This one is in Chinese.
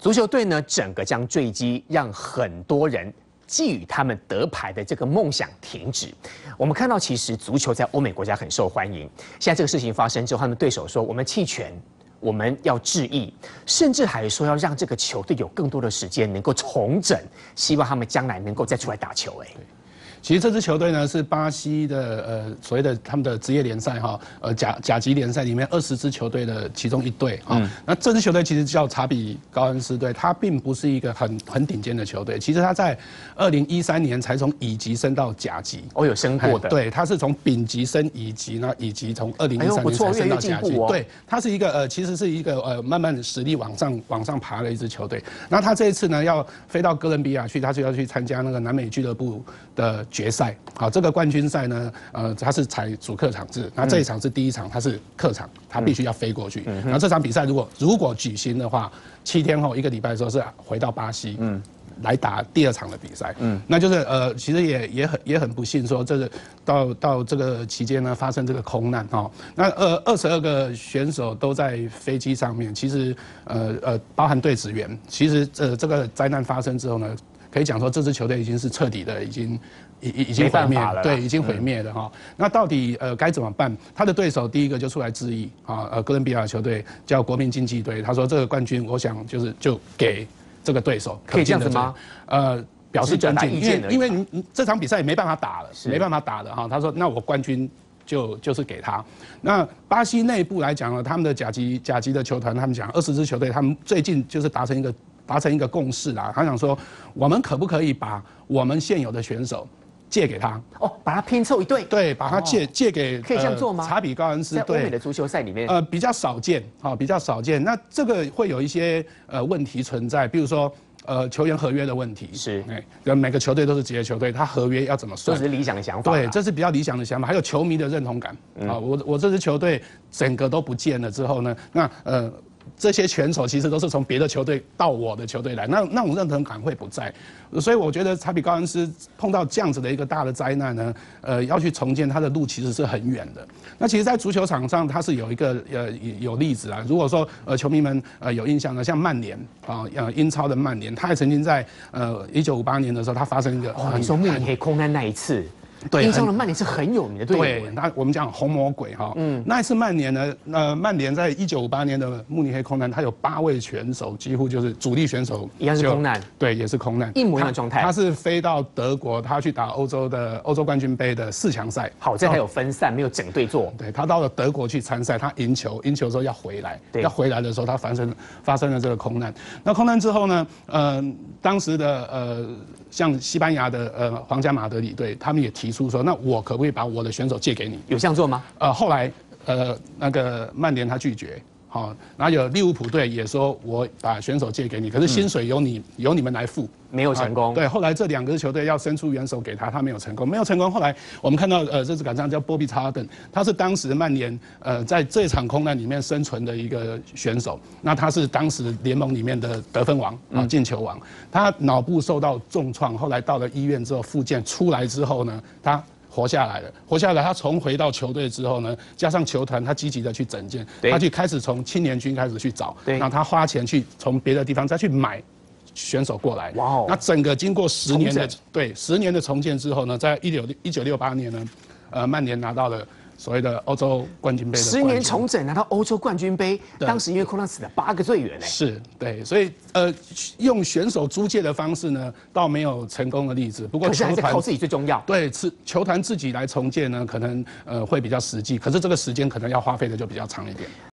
足球队呢，整个将坠机，让很多人寄予他们得牌的这个梦想停止。我们看到，其实足球在欧美国家很受欢迎。现在这个事情发生之后，他们对手说：“我们弃权，我们要致意，甚至还说要让这个球队有更多的时间能够重整，希望他们将来能够再出来打球。” 其实这支球队呢是巴西的所谓的他们的职业联赛哈甲级联赛里面20支球队的其中一队哈。那这支球队其实叫查比高恩斯队，它并不是一个很顶尖的球队。其实它在2013年才从乙级升到甲级。 哦，有升过的。 对，它是从丙级升乙级，那乙级从2013年才升到甲级。对，它是一个其实是一个慢慢实力往上爬的一支球队。那他这一次呢要飞到哥伦比亚去，他就要去参加那个南美俱乐部的决赛。好，这个冠军赛呢，它是采主客场制，那这一场是第一场，它是客场，它必须要飞过去。然后这场比赛如果举行的话，7天后1个礼拜之后是回到巴西，来打第2场的比赛。那就是其实也很不幸说，这个到这个期间呢发生这个空难哈。那22个选手都在飞机上面，其实包含队职员，其实这个灾难发生之后呢。可以讲说，这支球队已经是彻底的，已经毁灭了，对，已经毁灭了哈。那到底该怎么办？他的对手第一个就出来致意啊，哥伦比亚球队叫国民竞技队，他说这个冠军，我想就给这个对手， 可以这样子吗？ 表示尊敬，因为你这场比赛也没办法打了，没办法打的哈。他说那我冠军就是给他。那巴西内部来讲呢，他们的甲级的球团，他们讲20支球队，他们最近就是达成一个共识啦。他想说，我们可不可以把我们现有的选手借给他？ 哦，把他拼凑一队。 对，把他借给。 可以这样做吗？ 查比高恩斯队。 在欧美的足球赛里面， 比较少见，比较少见。那这个会有一些问题存在，比如说。球员合约的问题是， 每个球队都是职业球队，他合约要怎么算？ 这是理想的想法。 对，这是比较理想的想法。还有球迷的认同感啊，我这支球队整个都不见了之后呢，那这些选手其实都是从别的球队到我的球队来，那种认同感会不在，所以我觉得查比高恩斯碰到这样子的一个大的灾难呢，要去重建他的路其实是很远的。那其实，在足球场上，它是有一个有例子啊。如果说球迷们有印象呢，像曼联啊，英超的曼联，他也曾经在1958年的时候，他发生一个你说慕尼黑空难那一次。 对， 英超的曼联是很有名的队伍。 对，那我们讲红魔鬼哈，那一次曼联呢，曼联在1958年的慕尼黑空难，他有8位选手，几乎就是主力选手， 一样是空难， 对，也是空难， 一模一样的状态。 他是飞到德国，他去打欧洲冠军杯的4强赛。 好在他有分散，没有整队做。 对，他到了德国去参赛，他赢球之后要回来，要回来的时候，他发生了这个空难。那空难之后呢，当时的像西班牙的皇家马德里队，他们也提出说，那我可不可以把我的选手借给你？ 有这样做吗？ 后来那个曼联他拒绝，好，然后有利物浦队也说我把选手借给你，可是薪水由你们来付。 没有成功。 对，后来这2个球队要伸出援手给他，他没有成功，后来我们看到这支杆上叫波比查尔顿，他是当时曼联在这场空难里面生存的一个选手，那他是当时联盟里面的得分王啊，进球王。他脑部受到重创，后来到了医院之后复健，出来之后呢，他活下来了，他重回到球队之后呢，加上球团他积极的去整建，他去开始从青年军开始去找，然后他花钱去从别的地方再去买选手过来。哇哦！那整个经过10年的重建之后呢，在1968年呢，曼联拿到了所谓的欧洲冠军杯的冠军。 10年重整拿到欧洲冠军杯，当时因为空难死了8个队员呢。 是，对，所以用选手租借的方式呢，倒没有成功的例子。不过球团靠自己最重要。 对，球团自己来重建呢，可能会比较实际，可是这个时间可能要花费的就比较长一点。